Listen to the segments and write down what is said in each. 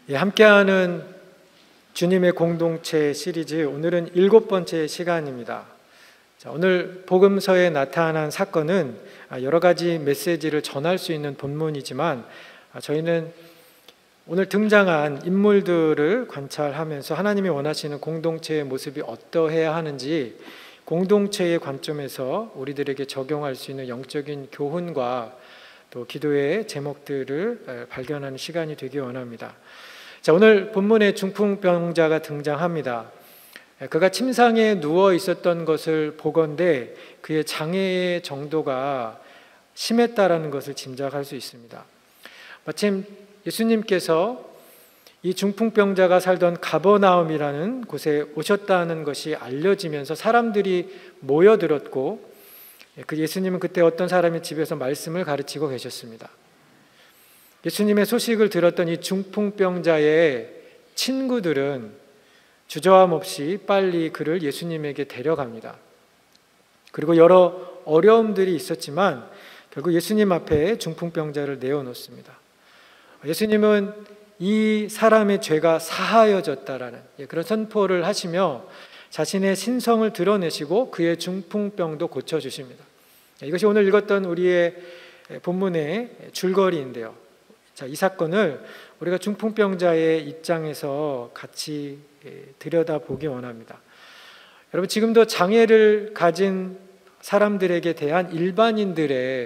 함께하는 주님의 공동체 시리즈, 오늘은 7번째 시간입니다. 오늘 복음서에 나타난 사건은 여러 가지 메시지를 전할 수 있는 본문이지만, 저희는 오늘 등장한 인물들을 관찰하면서 하나님이 원하시는 공동체의 모습이 어떠해야 하는지 공동체의 관점에서 우리들에게 적용할 수 있는 영적인 교훈과 또 기도의 제목들을 발견하는 시간이 되기 원합니다. 오늘 본문에 중풍병자가 등장합니다. 그가 침상에 누워 있었던 것을 보건대 그의 장애의 정도가 심했다라는 것을 짐작할 수 있습니다. 마침 예수님께서 이 중풍병자가 살던 가버나움이라는 곳에 오셨다는 것이 알려지면서 사람들이 모여들었고, 그 예수님은 그때 어떤 사람이 집에서 말씀을 가르치고 계셨습니다. 예수님의 소식을 들었던 이 중풍병자의 친구들은 주저함 없이 빨리 그를 예수님에게 데려갑니다. 그리고 여러 어려움들이 있었지만 결국 예수님 앞에 중풍병자를 내어놓습니다. 예수님은 이 사람의 죄가 사하여졌다라는 그런 선포를 하시며 자신의 신성을 드러내시고 그의 중풍병도 고쳐주십니다. 이것이 오늘 읽었던 우리의 본문의 줄거리인데요. 이 사건을 우리가 중풍병자의 입장에서 같이 들여다보기 원합니다. 여러분, 지금도 장애를 가진 사람들에게 대한 일반인들의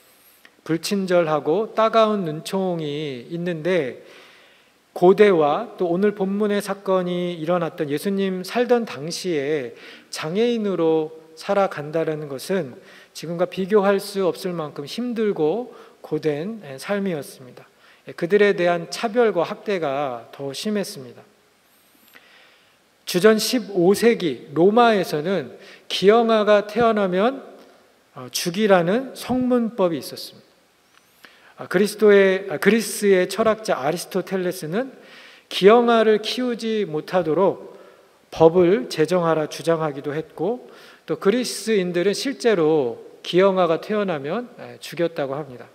불친절하고 따가운 눈총이 있는데, 고대와 또 오늘 본문의 사건이 일어났던 예수님 살던 당시에 장애인으로 살아간다는 것은 지금과 비교할 수 없을 만큼 힘들고 고된 삶이었습니다. 그들에 대한 차별과 학대가 더 심했습니다. 주전 15세기 로마에서는 기형아가 태어나면 죽이라는 성문법이 있었습니다. 그리스의 철학자 아리스토텔레스는 기형아를 키우지 못하도록 법을 제정하라 주장하기도 했고, 또 그리스인들은 실제로 기형아가 태어나면 죽였다고 합니다.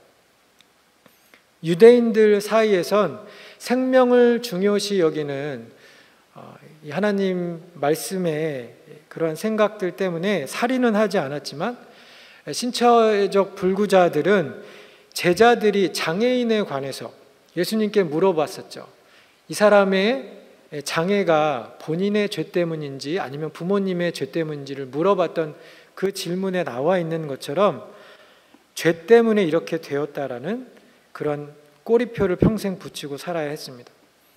유대인들 사이에선 생명을 중요시 여기는 하나님 말씀의 그러한 생각들 때문에 살인은 하지 않았지만, 신처적 불구자들은 제자들이 장애인에 관해서 예수님께 물어봤었죠. 이 사람의 장애가 본인의 죄 때문인지 아니면 부모님의 죄 때문인지를 물어봤던 그 질문에 나와 있는 것처럼 죄 때문에 이렇게 되었다라는 그런 꼬리표를 평생 붙이고 살아야 했습니다.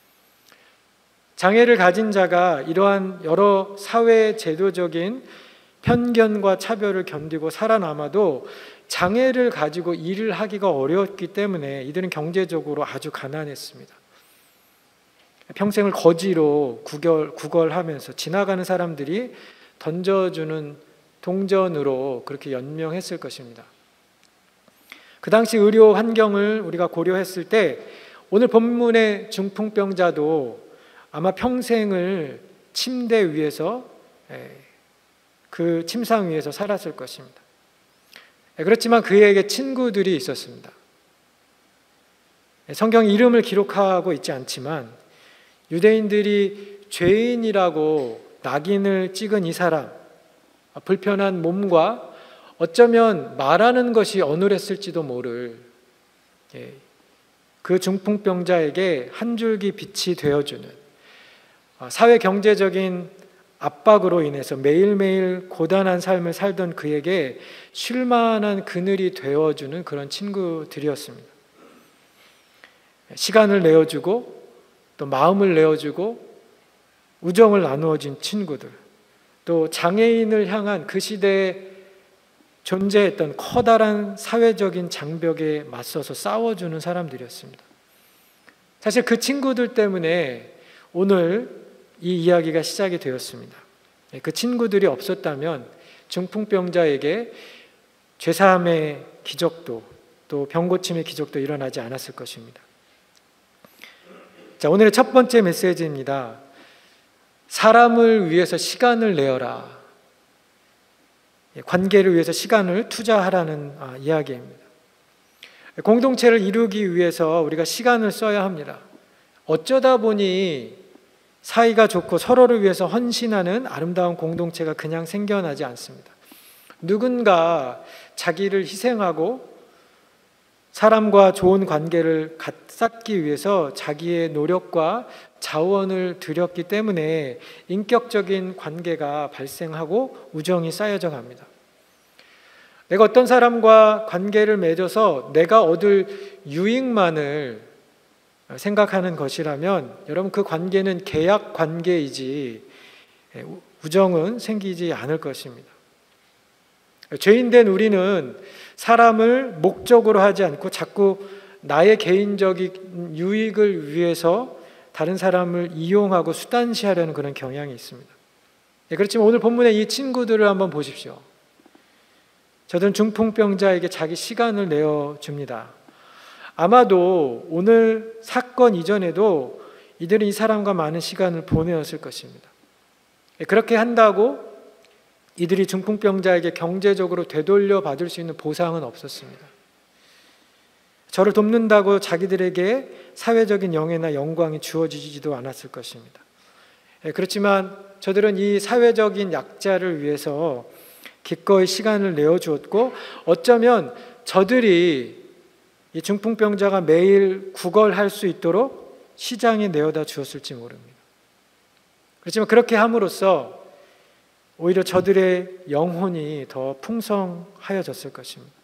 장애를 가진 자가 이러한 여러 사회 제도적인 편견과 차별을 견디고 살아남아도 장애를 가지고 일을 하기가 어려웠기 때문에 이들은 경제적으로 아주 가난했습니다. 평생을 거지로 구걸하면서 지나가는 사람들이 던져주는 동전으로 그렇게 연명했을 것입니다. 그 당시 의료 환경을 우리가 고려했을 때 오늘 본문의 중풍병자도 아마 평생을 침대 위에서, 그 침상 위에서 살았을 것입니다. 그렇지만 그에게 친구들이 있었습니다. 성경이 이름을 기록하고 있지 않지만 유대인들이 죄인이라고 낙인을 찍은 이 사람, 불편한 몸과 어쩌면 말하는 것이 어눌했을지도 모를 그 중풍병자에게 한 줄기 빛이 되어주는, 사회 경제적인 압박으로 인해서 매일매일 고단한 삶을 살던 그에게 쉴만한 그늘이 되어주는 그런 친구들이었습니다. 시간을 내어주고 또 마음을 내어주고 우정을 나누어준 친구들, 또 장애인을 향한 그 시대에 존재했던 커다란 사회적인 장벽에 맞서서 싸워주는 사람들이었습니다. 사실 그 친구들 때문에 오늘 이 이야기가 시작이 되었습니다. 그 친구들이 없었다면 중풍병자에게 죄사함의 기적도 또 병고침의 기적도 일어나지 않았을 것입니다. 오늘의 첫 번째 메시지입니다. 사람을 위해서 시간을 내어라. 관계를 위해서 시간을 투자하라는 이야기입니다. 공동체를 이루기 위해서 우리가 시간을 써야 합니다. 어쩌다 보니 사이가 좋고 서로를 위해서 헌신하는 아름다운 공동체가 그냥 생겨나지 않습니다. 누군가 자기를 희생하고 사람과 좋은 관계를 갖기 위해서 자기의 노력과 자원을 들였기 때문에 인격적인 관계가 발생하고 우정이 쌓여져 갑니다. 내가 어떤 사람과 관계를 맺어서 내가 얻을 유익만을 생각하는 것이라면 여러분, 그 관계는 계약 관계이지 우정은 생기지 않을 것입니다. 죄인된 우리는 사람을 목적으로 하지 않고 자꾸 나의 개인적인 유익을 위해서 다른 사람을 이용하고 수단시하려는 그런 경향이 있습니다. 그렇지만 오늘 본문의 이 친구들을 한번 보십시오. 저들은 중풍병자에게 자기 시간을 내어줍니다. 아마도 오늘 사건 이전에도 이들은 이 사람과 많은 시간을 보내었을 것입니다. 그렇게 한다고 이들이 중풍병자에게 경제적으로 되돌려 받을 수 있는 보상은 없었습니다. 저를 돕는다고 자기들에게 사회적인 영예나 영광이 주어지지도 않았을 것입니다. 그렇지만 저들은 이 사회적인 약자를 위해서 기꺼이 시간을 내어주었고, 어쩌면 저들이 이 중풍병자가 매일 구걸할 수 있도록 시장에 내어다 주었을지 모릅니다. 그렇지만 그렇게 함으로써 오히려 저들의 영혼이 더 풍성하여졌을 것입니다.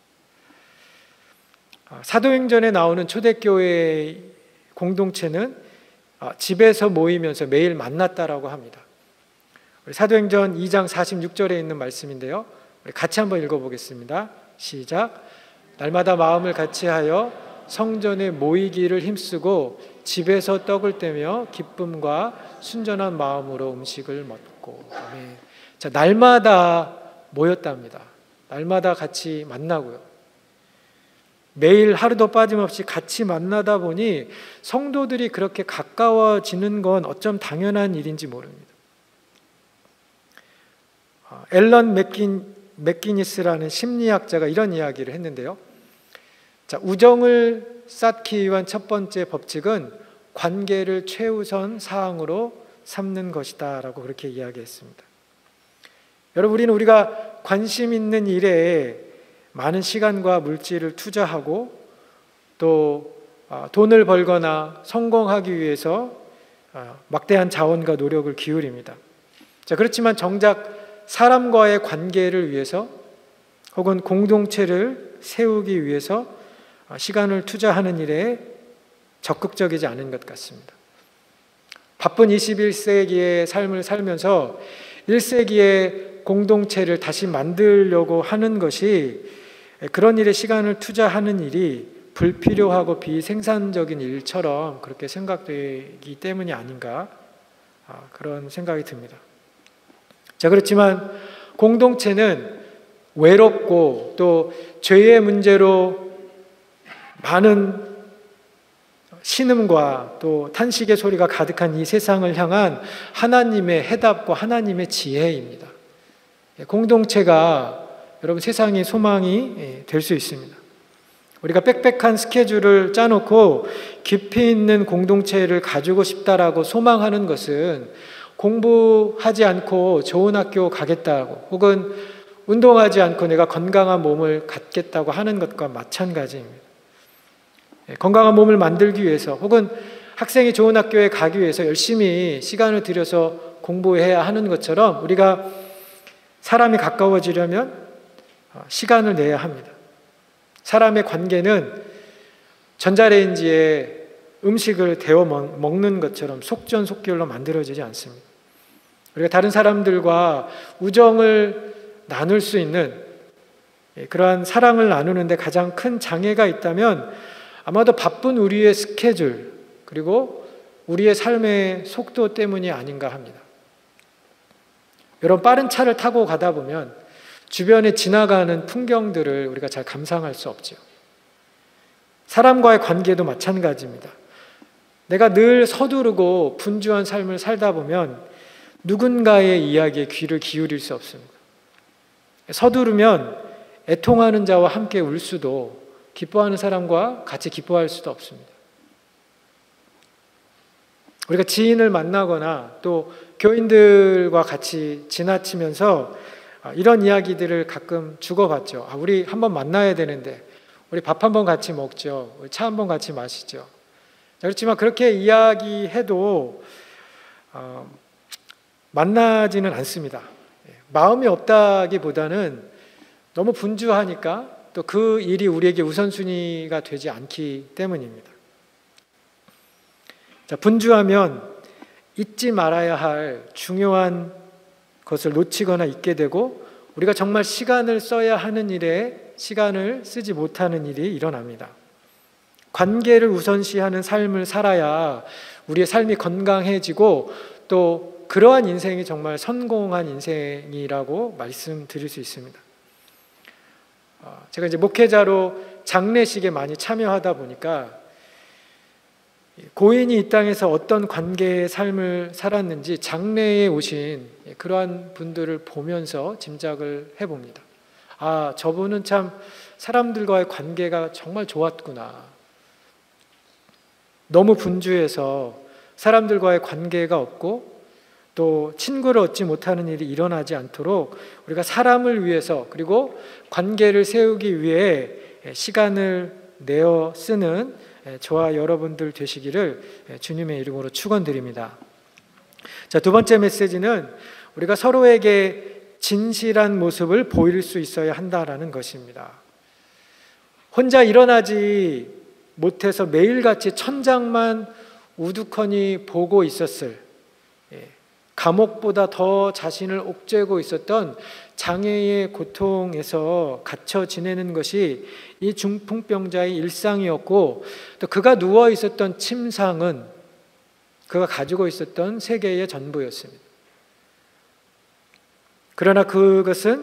사도행전에 나오는 초대교회 공동체는 집에서 모이면서 매일 만났다라고 합니다. 사도행전 2장 46절에 있는 말씀인데요, 우리 같이 한번 읽어보겠습니다. 시작. 날마다 마음을 같이하여 성전에 모이기를 힘쓰고 집에서 떡을 떼며 기쁨과 순전한 마음으로 음식을 먹고. 아멘. 자, 날마다 모였답니다. 날마다 같이 만나고요. 매일 하루도 빠짐없이 같이 만나다 보니 성도들이 그렇게 가까워지는 건 어쩜 당연한 일인지 모릅니다. 앨런 맥기니스라는 심리학자가 이런 이야기를 했는데요. 자, 우정을 쌓기 위한 첫 번째 법칙은 관계를 최우선 사항으로 삼는 것이다 라고 그렇게 이야기했습니다. 여러분, 우리가 관심 있는 일에 많은 시간과 물질을 투자하고 또 돈을 벌거나 성공하기 위해서 막대한 자원과 노력을 기울입니다. 자, 그렇지만 정작 사람과의 관계를 위해서 혹은 공동체를 세우기 위해서 시간을 투자하는 일에 적극적이지 않은 것 같습니다. 바쁜 21세기의 삶을 살면서 1세기의 공동체를 다시 만들려고 하는 것이, 그런 일에 시간을 투자하는 일이 불필요하고 비생산적인 일처럼 그렇게 생각되기 때문이 아닌가, 그런 생각이 듭니다. 자, 그렇지만 공동체는 외롭고 또 죄의 문제로 많은 신음과 또 탄식의 소리가 가득한 이 세상을 향한 하나님의 해답과 하나님의 지혜입니다. 공동체가 여러분 세상의 소망이 될 수 있습니다. 우리가 빽빽한 스케줄을 짜놓고 깊이 있는 공동체를 가지고 싶다라고 소망하는 것은 공부하지 않고 좋은 학교 가겠다고, 혹은 운동하지 않고 내가 건강한 몸을 갖겠다고 하는 것과 마찬가지입니다. 건강한 몸을 만들기 위해서 혹은 학생이 좋은 학교에 가기 위해서 열심히 시간을 들여서 공부해야 하는 것처럼 우리가 사람이 가까워지려면 시간을 내야 합니다. 사람의 관계는 전자레인지에 음식을 데워 먹는 것처럼 속전속결로 만들어지지 않습니다. 우리가 다른 사람들과 우정을 나눌 수 있는, 그러한 사랑을 나누는데 가장 큰 장애가 있다면 아마도 바쁜 우리의 스케줄 그리고 우리의 삶의 속도 때문이 아닌가 합니다. 여러분, 빠른 차를 타고 가다 보면 주변에 지나가는 풍경들을 우리가 잘 감상할 수 없죠. 사람과의 관계도 마찬가지입니다. 내가 늘 서두르고 분주한 삶을 살다 보면 누군가의 이야기에 귀를 기울일 수 없습니다. 서두르면 애통하는 자와 함께 울 수도, 기뻐하는 사람과 같이 기뻐할 수도 없습니다. 우리가 지인을 만나거나 또 교인들과 같이 지나치면서 이런 이야기들을 가끔 주고받죠. 우리 한번 만나야 되는데, 우리 밥 한번 같이 먹죠. 우리 차 한번 같이 마시죠. 그렇지만 그렇게 이야기해도 만나지는 않습니다. 마음이 없다기보다는 너무 분주하니까 또 그 일이 우리에게 우선순위가 되지 않기 때문입니다. 자, 분주하면 잊지 말아야 할 중요한 것을 놓치거나 잊게 되고 우리가 정말 시간을 써야 하는 일에 시간을 쓰지 못하는 일이 일어납니다. 관계를 우선시하는 삶을 살아야 우리의 삶이 건강해지고 또 그러한 인생이 정말 성공한 인생이라고 말씀드릴 수 있습니다. 제가 이제 목회자로 장례식에 많이 참여하다 보니까 고인이 이 땅에서 어떤 관계의 삶을 살았는지 장례에 오신 그러한 분들을 보면서 짐작을 해봅니다. 저분은 참 사람들과의 관계가 정말 좋았구나. 너무 분주해서 사람들과의 관계가 없고 또 친구를 얻지 못하는 일이 일어나지 않도록 우리가 사람을 위해서 그리고 관계를 세우기 위해 시간을 내어 쓰는 저와 여러분들 되시기를 주님의 이름으로 축원드립니다. 자, 두 번째 메시지는 우리가 서로에게 진실한 모습을 보일 수 있어야 한다라는 것입니다. 혼자 일어나지 못해서 매일같이 천장만 우두커니 보고 있었을, 감옥보다 더 자신을 옥죄고 있었던 장애의 고통에서 갇혀 지내는 것이 이 중풍병자의 일상이었고, 또 그가 누워 있었던 침상은 그가 가지고 있었던 세계의 전부였습니다. 그러나 그것은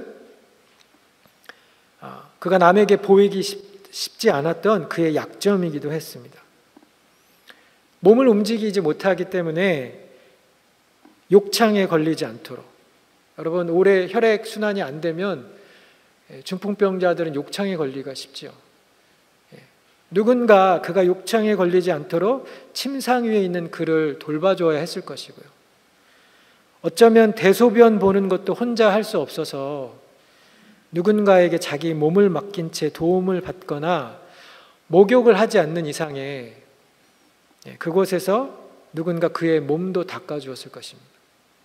그가 남에게 보이기 쉽지 않았던 그의 약점이기도 했습니다. 몸을 움직이지 못하기 때문에 욕창에 걸리지 않도록, 여러분 오래 혈액순환이 안 되면 중풍병자들은 욕창에 걸리기가 쉽죠. 누군가 그가 욕창에 걸리지 않도록 침상 위에 있는 그를 돌봐줘야 했을 것이고요. 어쩌면 대소변 보는 것도 혼자 할 수 없어서 누군가에게 자기 몸을 맡긴 채 도움을 받거나 목욕을 하지 않는 이상에 그곳에서 누군가 그의 몸도 닦아주었을 것입니다.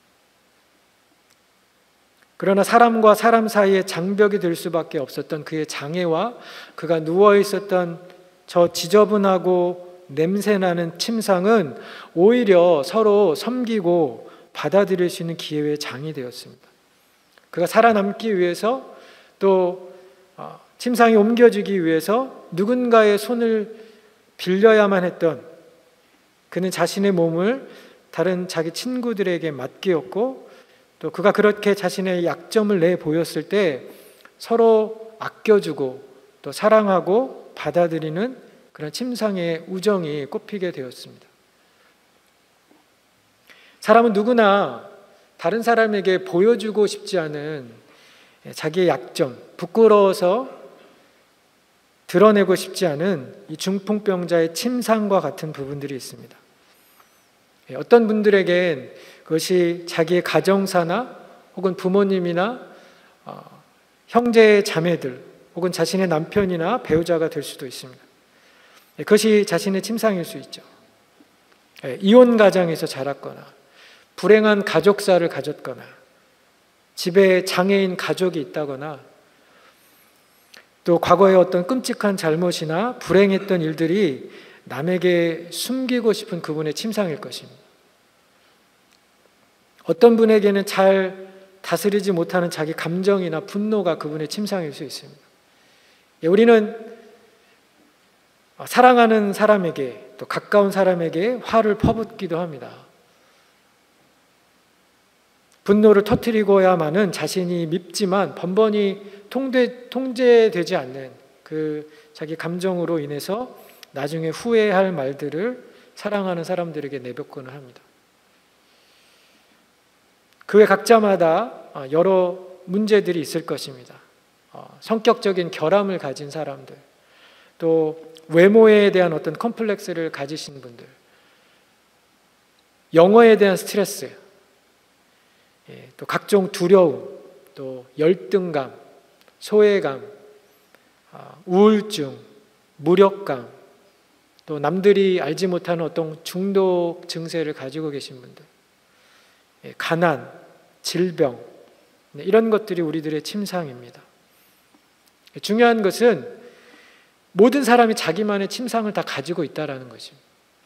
그러나 사람과 사람 사이에 장벽이 될 수밖에 없었던 그의 장애와 그가 누워 있었던 저 지저분하고 냄새나는 침상은 오히려 서로 섬기고 받아들일 수 있는 기회의 장이 되었습니다. 그가 살아남기 위해서 또 침상이 옮겨지기 위해서 누군가의 손을 빌려야만 했던, 그는 자신의 몸을 다른 자기 친구들에게 맡기었고, 또 그가 그렇게 자신의 약점을 내보였을 때 서로 아껴주고 또 사랑하고 받아들이는 그런 침상의 우정이 꽃피게 되었습니다. 사람은 누구나 다른 사람에게 보여주고 싶지 않은 자기의 약점, 부끄러워서 드러내고 싶지 않은 이 중풍병자의 침상과 같은 부분들이 있습니다. 어떤 분들에겐 그것이 자기의 가정사나 혹은 부모님이나 형제 자매들 혹은 자신의 남편이나 배우자가 될 수도 있습니다. 그것이 자신의 침상일 수 있죠. 이혼 가정에서 자랐거나 불행한 가족사를 가졌거나 집에 장애인 가족이 있다거나 또 과거에 어떤 끔찍한 잘못이나 불행했던 일들이 남에게 숨기고 싶은 그분의 침상일 것입니다. 어떤 분에게는 잘 다스리지 못하는 자기 감정이나 분노가 그분의 침상일 수 있습니다. 우리는 사랑하는 사람에게 또 가까운 사람에게 화를 퍼붓기도 합니다. 분노를 터뜨리고야만은 자신이 밉지만 번번이 통제되지 않는 그 자기 감정으로 인해서 나중에 후회할 말들을 사랑하는 사람들에게 내뱉곤 합니다. 그 외 각자마다 여러 문제들이 있을 것입니다. 성격적인 결함을 가진 사람들, 또 외모에 대한 어떤 컴플렉스를 가지신 분들, 영어에 대한 스트레스, 또 각종 두려움, 또 열등감, 소외감, 우울증, 무력감, 또 남들이 알지 못하는 어떤 중독 증세를 가지고 계신 분들, 가난, 질병, 이런 것들이 우리들의 침상입니다. 중요한 것은 모든 사람이 자기만의 침상을 다 가지고 있다는 것입니다.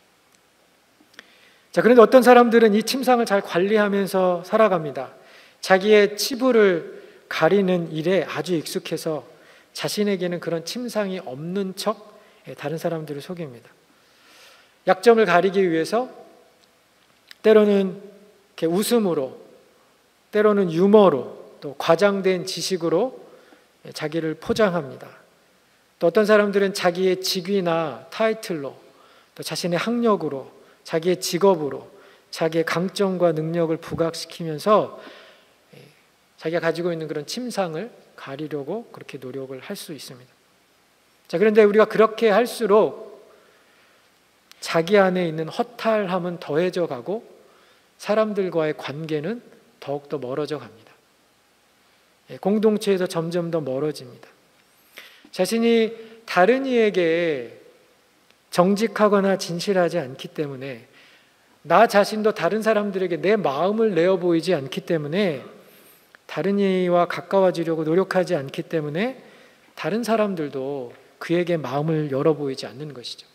자, 그런데 어떤 사람들은 이 침상을 잘 관리하면서 살아갑니다. 자기의 치부를 가리는 일에 아주 익숙해서 자신에게는 그런 침상이 없는 척 다른 사람들을 속입니다. 약점을 가리기 위해서 때로는 이렇게 웃음으로, 때로는 유머로, 또 과장된 지식으로 자기를 포장합니다. 또 어떤 사람들은 자기의 직위나 타이틀로, 또 자신의 학력으로, 자기의 직업으로 자기의 강점과 능력을 부각시키면서 자기가 가지고 있는 그런 침상을 가리려고 그렇게 노력을 할 수 있습니다. 자, 그런데 우리가 그렇게 할수록 자기 안에 있는 허탈함은 더해져 가고 사람들과의 관계는 더욱더 멀어져 갑니다. 공동체에서 점점 더 멀어집니다. 자신이 다른 이에게 정직하거나 진실하지 않기 때문에, 나 자신도 다른 사람들에게 내 마음을 내어 보이지 않기 때문에, 다른 이와 가까워지려고 노력하지 않기 때문에 다른 사람들도 그에게 마음을 열어 보이지 않는 것이죠.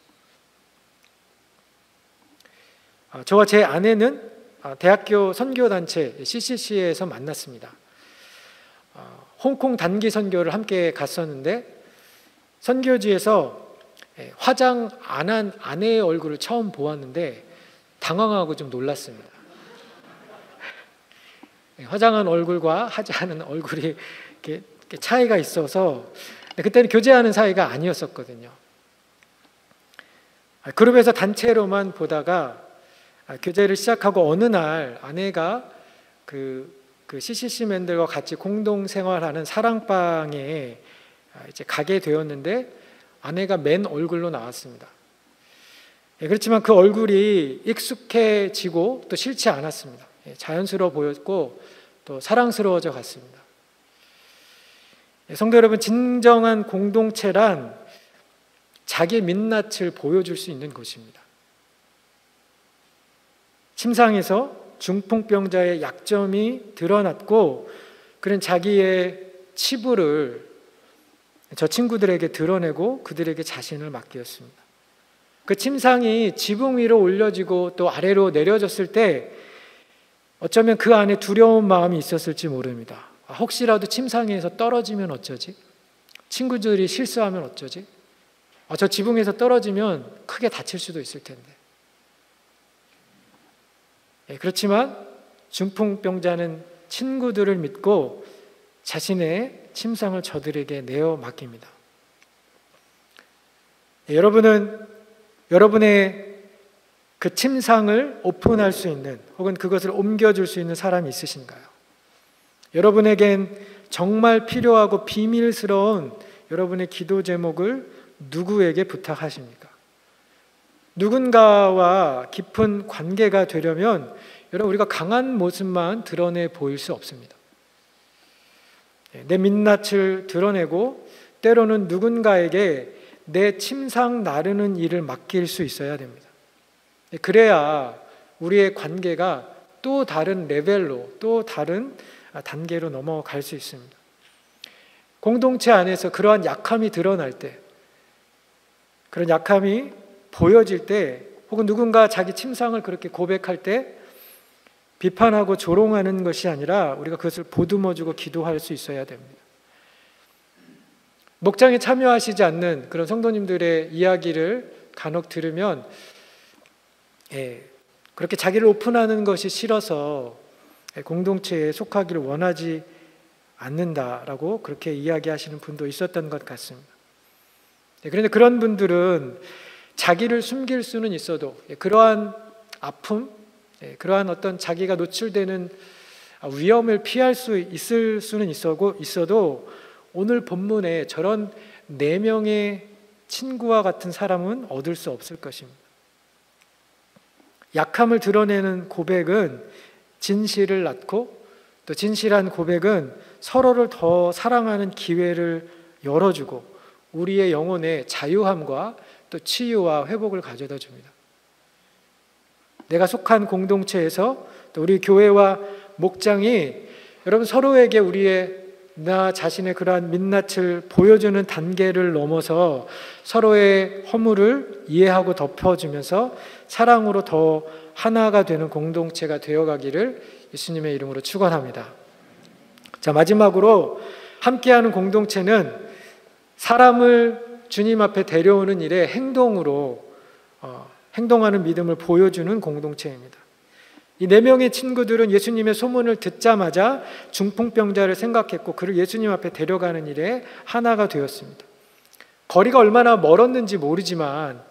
저와 제 아내는 대학교 선교단체 CCC에서 만났습니다. 홍콩 단기 선교를 함께 갔었는데, 선교지에서 화장 안 한 아내의 얼굴을 처음 보았는데 당황하고 좀 놀랐습니다. 화장한 얼굴과 하지 않은 얼굴이 이렇게 차이가 있어서, 그때는 교제하는 사이가 아니었었거든요. 그룹에서 단체로만 보다가 교제를 시작하고 어느 날 아내가 그 CCC맨들과 같이 공동 생활하는 사랑방에 이제 가게 되었는데, 아내가 맨 얼굴로 나왔습니다. 그렇지만 그 얼굴이 익숙해지고 또 싫지 않았습니다. 자연스러워 보였고 또 사랑스러워져 갔습니다. 성도 여러분, 진정한 공동체란 자기 민낯을 보여줄 수 있는 것입니다. 침상에서 중풍병자의 약점이 드러났고, 그는 자기의 치부를 저 친구들에게 드러내고 그들에게 자신을 맡겼습니다. 그 침상이 지붕 위로 올려지고 또 아래로 내려졌을 때 어쩌면 그 안에 두려운 마음이 있었을지 모릅니다. 혹시라도 침상에서 떨어지면 어쩌지? 친구들이 실수하면 어쩌지? 저 지붕에서 떨어지면 크게 다칠 수도 있을 텐데. 그렇지만 중풍병자는 친구들을 믿고 자신의 침상을 저들에게 내어 맡깁니다. 여러분은 여러분의 그 침상을 오픈할 수 있는, 혹은 그것을 옮겨줄 수 있는 사람이 있으신가요? 여러분에겐 정말 필요하고 비밀스러운 여러분의 기도 제목을 누구에게 부탁하십니까? 누군가와 깊은 관계가 되려면 여러분, 우리가 강한 모습만 드러내 보일 수 없습니다. 내 민낯을 드러내고 때로는 누군가에게 내 침상 나르는 일을 맡길 수 있어야 됩니다. 그래야 우리의 관계가 또 다른 레벨로, 또 다른 단계로 넘어갈 수 있습니다. 공동체 안에서 그러한 약함이 드러날 때, 그런 약함이 보여질 때, 혹은 누군가 자기 침상을 그렇게 고백할 때 비판하고 조롱하는 것이 아니라 우리가 그것을 보듬어주고 기도할 수 있어야 됩니다. 목장에 참여하시지 않는 그런 성도님들의 이야기를 간혹 들으면 그렇게 자기를 오픈하는 것이 싫어서 공동체에 속하기를 원하지 않는다라고 그렇게 이야기하시는 분도 있었던 것 같습니다. 그런데 그런 분들은 자기를 숨길 수는 있어도 그러한 아픔, 그러한 어떤 자기가 노출되는 위험을 피할 수 있을 수는 있어도 오늘 본문에 저런 4명의 친구와 같은 사람은 얻을 수 없을 것입니다. 약함을 드러내는 고백은 진실을 낳고, 또 진실한 고백은 서로를 더 사랑하는 기회를 열어주고 우리의 영혼의 자유함과 또 치유와 회복을 가져다 줍니다. 내가 속한 공동체에서 또 우리 교회와 목장이 여러분 서로에게 우리의 나 자신의 그러한 민낯을 보여주는 단계를 넘어서 서로의 허물을 이해하고 덮어주면서 사랑으로 더 하나가 되는 공동체가 되어가기를 예수님의 이름으로 축원합니다. 자, 마지막으로 함께하는 공동체는 사람을 주님 앞에 데려오는 일에 행동으로 행동하는 믿음을 보여주는 공동체입니다. 이 4명의 친구들은 예수님의 소문을 듣자마자 중풍병자를 생각했고 그를 예수님 앞에 데려가는 일에 하나가 되었습니다. 거리가 얼마나 멀었는지 모르지만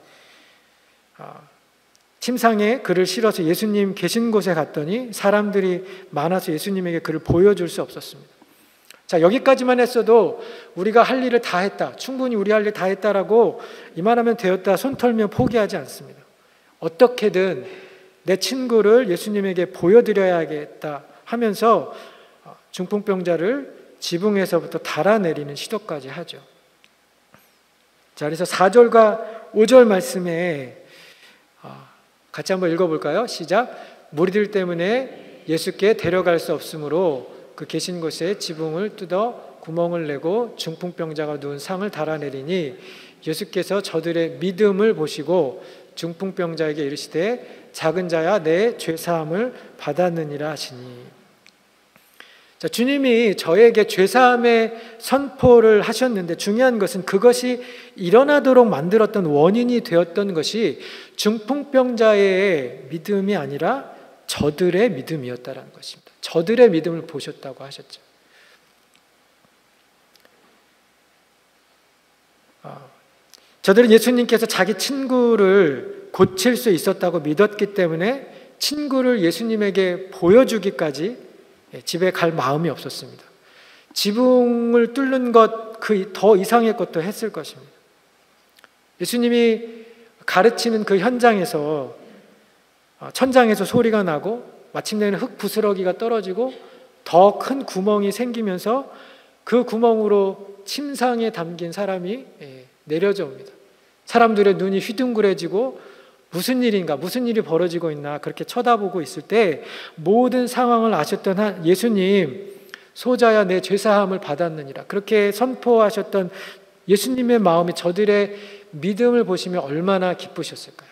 침상에 그를 실어서 예수님 계신 곳에 갔더니 사람들이 많아서 예수님에게 그를 보여줄 수 없었습니다. 자, 여기까지만 했어도 우리가 할 일을 다 했다, 충분히 우리 할 일 다 했다라고 이만하면 되었다 손 털며 포기하지 않습니다. 어떻게든 내 친구를 예수님에게 보여드려야겠다 하면서 중풍병자를 지붕에서부터 달아내리는 시도까지 하죠. 자, 그래서 4절과 5절 말씀에 같이 한번 읽어볼까요? 시작. 무리들 때문에 예수께 데려갈 수 없으므로 그 계신 곳에 지붕을 뜯어 구멍을 내고 중풍병자가 누운 상을 달아내리니 예수께서 저들의 믿음을 보시고 중풍병자에게 이르시되 작은 자야 내 죄사함을 받았느니라 하시니. 자, 주님이 저에게 죄사함의 선포를 하셨는데 중요한 것은 그것이 일어나도록 만들었던 원인이 되었던 것이 중풍병자의 믿음이 아니라 저들의 믿음이었다는 것입니다. 저들의 믿음을 보셨다고 하셨죠. 저들은 예수님께서 자기 친구를 고칠 수 있었다고 믿었기 때문에 친구를 예수님에게 보여주기까지 집에 갈 마음이 없었습니다. 지붕을 뚫는 것 그 더 이상의 것도 했을 것입니다. 예수님이 가르치는 그 현장에서 천장에서 소리가 나고 마침내는 흙 부스러기가 떨어지고 더 큰 구멍이 생기면서 그 구멍으로 침상에 담긴 사람이 내려져 옵니다. 사람들의 눈이 휘둥그레지고 무슨 일인가, 무슨 일이 벌어지고 있나 그렇게 쳐다보고 있을 때 모든 상황을 아셨던 예수님, 소자야 내 죄사함을 받았느니라 그렇게 선포하셨던 예수님의 마음이 저들의 믿음을 보시며 얼마나 기쁘셨을까요?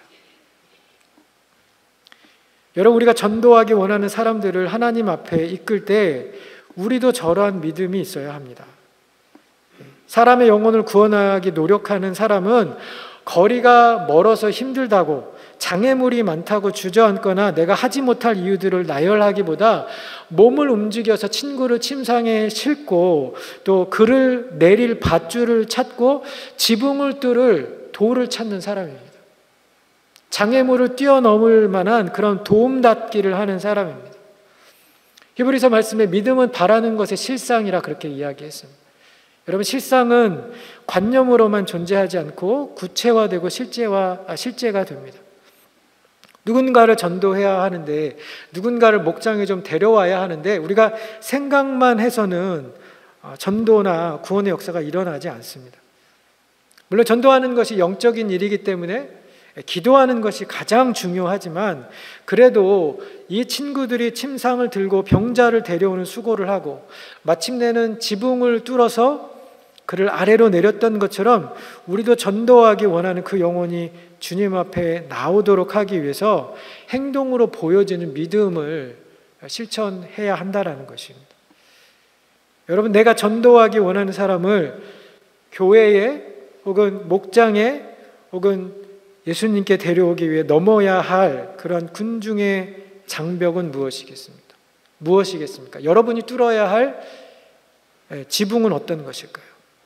여러분, 우리가 전도하기 원하는 사람들을 하나님 앞에 이끌 때 우리도 저러한 믿음이 있어야 합니다. 사람의 영혼을 구원하기 노력하는 사람은 거리가 멀어서 힘들다고 장애물이 많다고 주저앉거나 내가 하지 못할 이유들을 나열하기보다 몸을 움직여서 친구를 침상에 싣고 또 그를 내릴 밧줄을 찾고 지붕을 뚫을 돌을 찾는 사람입니다. 장애물을 뛰어넘을 만한 그런 도움닫기를 하는 사람입니다. 히브리서 말씀에 믿음은 바라는 것의 실상이라 그렇게 이야기했습니다. 여러분, 실상은 관념으로만 존재하지 않고 구체화되고 실제가 됩니다. 누군가를 전도해야 하는데 누군가를 목장에 좀 데려와야 하는데 우리가 생각만 해서는 전도나 구원의 역사가 일어나지 않습니다. 물론 전도하는 것이 영적인 일이기 때문에 기도하는 것이 가장 중요하지만 그래도 이 친구들이 침상을 들고 병자를 데려오는 수고를 하고 마침내는 지붕을 뚫어서 그를 아래로 내렸던 것처럼 우리도 전도하기 원하는 그 영혼이 주님 앞에 나오도록 하기 위해서 행동으로 보여지는 믿음을 실천해야 한다는 것입니다. 여러분, 내가 전도하기 원하는 사람을 교회에 혹은 목장에 혹은 예수님께 데려오기 위해 넘어야 할 그런 군중의 장벽은 무엇이겠습니까? 여러분이 뚫어야 할 지붕은 어떤 것일까요?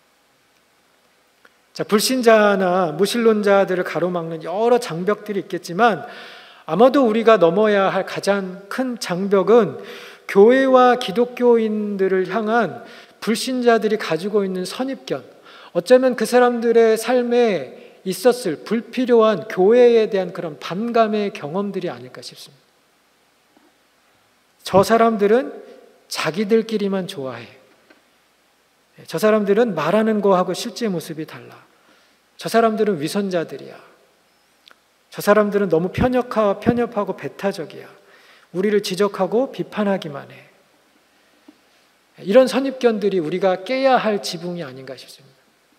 자, 불신자나 무신론자들을 가로막는 여러 장벽들이 있겠지만 아마도 우리가 넘어야 할 가장 큰 장벽은 교회와 기독교인들을 향한 불신자들이 가지고 있는 선입견, 어쩌면 그 사람들의 삶에 있었을 불필요한 교회에 대한 그런 반감의 경험들이 아닐까 싶습니다. 저 사람들은 자기들끼리만 좋아해. 저 사람들은 말하는 거하고 실제 모습이 달라. 저 사람들은 위선자들이야. 저 사람들은 너무 편협하고 배타적이야. 우리를 지적하고 비판하기만 해. 이런 선입견들이 우리가 깨야 할 지붕이 아닌가 싶습니다.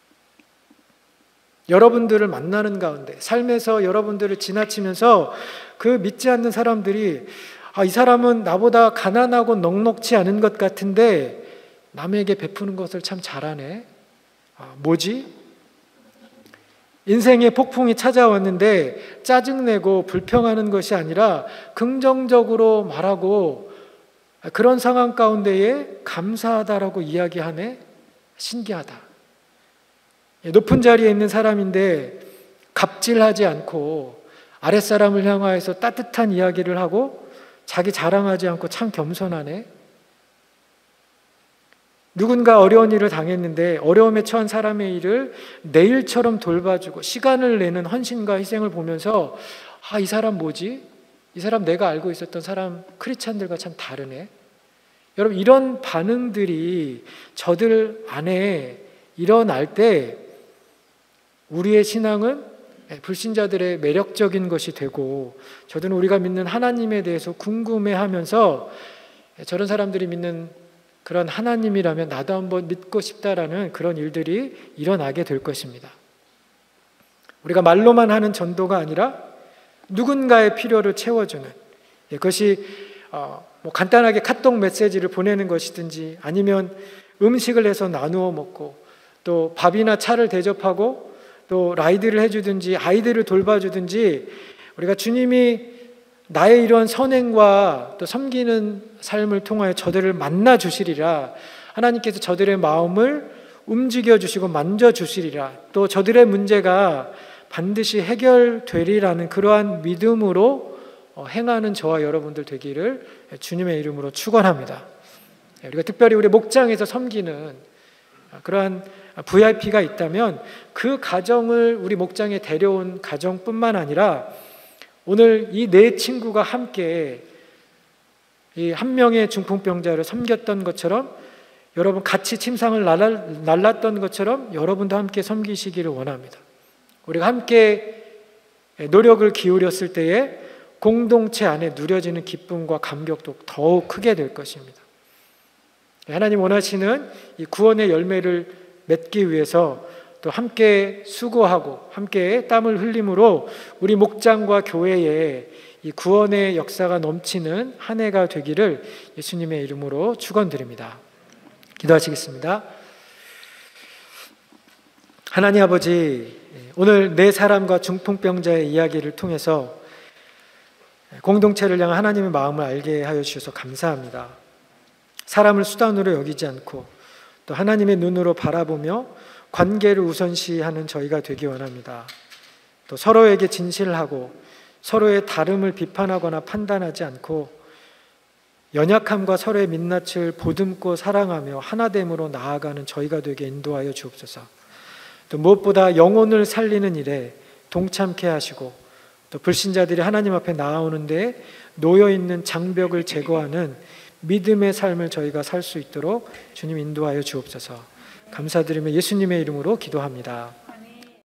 여러분들을 만나는 가운데, 삶에서 여러분들을 지나치면서 그 믿지 않는 사람들이 이 사람은 나보다 가난하고 넉넉지 않은 것 같은데 남에게 베푸는 것을 참 잘하네. 뭐지? 인생의 폭풍이 찾아왔는데 짜증내고 불평하는 것이 아니라 긍정적으로 말하고 그런 상황 가운데에 감사하다라고 이야기하네. 신기하다. 높은 자리에 있는 사람인데 갑질하지 않고 아랫사람을 향하여서 따뜻한 이야기를 하고 자기 자랑하지 않고 참 겸손하네. 누군가 어려운 일을 당했는데 어려움에 처한 사람의 일을 내 일처럼 돌봐주고 시간을 내는 헌신과 희생을 보면서 이 사람 뭐지? 이 사람 내가 알고 있었던 사람 크리스찬들과 참 다르네. 여러분, 이런 반응들이 저들 안에 일어날 때 우리의 신앙은 불신자들의 매력적인 것이 되고 저들은 우리가 믿는 하나님에 대해서 궁금해하면서 저런 사람들이 믿는 그런 하나님이라면 나도 한번 믿고 싶다라는 그런 일들이 일어나게 될 것입니다. 우리가 말로만 하는 전도가 아니라 누군가의 필요를 채워주는, 그것이 간단하게 카톡 메시지를 보내는 것이든지 아니면 음식을 해서 나누어 먹고 또 밥이나 차를 대접하고 또 라이드를 해주든지 아이들을 돌봐주든지 우리가 주님이 나의 이러한 선행과 또 섬기는 삶을 통하여 저들을 만나 주시리라, 하나님께서 저들의 마음을 움직여 주시고 만져 주시리라, 또 저들의 문제가 반드시 해결되리라는 그러한 믿음으로 행하는 저와 여러분들 되기를 주님의 이름으로 축원합니다. 우리가 특별히 우리 목장에서 섬기는 그러한 VIP가 있다면 그 가정을 우리 목장에 데려온 가정뿐만 아니라 오늘 이 네 친구가 함께 이 한 명의 중풍병자를 섬겼던 것처럼 여러분 같이 침상을 날랐던 것처럼 여러분도 함께 섬기시기를 원합니다. 우리가 함께 노력을 기울였을 때에 공동체 안에 누려지는 기쁨과 감격도 더욱 크게 될 것입니다. 하나님 원하시는 이 구원의 열매를 맺기 위해서 또 함께 수고하고 함께 땀을 흘림으로 우리 목장과 교회에 이 구원의 역사가 넘치는 한 해가 되기를 예수님의 이름으로 축원드립니다. 기도하시겠습니다. 하나님 아버지, 오늘 네 사람과 중풍병자의 이야기를 통해서 공동체를 향한 하나님의 마음을 알게 하여 주셔서 감사합니다. 사람을 수단으로 여기지 않고 또 하나님의 눈으로 바라보며 관계를 우선시하는 저희가 되기 원합니다. 또 서로에게 진실하고 서로의 다름을 비판하거나 판단하지 않고 연약함과 서로의 민낯을 보듬고 사랑하며 하나됨으로 나아가는 저희가 되게 인도하여 주옵소서. 또 무엇보다 영혼을 살리는 일에 동참케 하시고 또 불신자들이 하나님 앞에 나아오는데 놓여있는 장벽을 제거하는 믿음의 삶을 저희가 살 수 있도록 주님 인도하여 주옵소서. 감사드리며 예수님의 이름으로 기도합니다.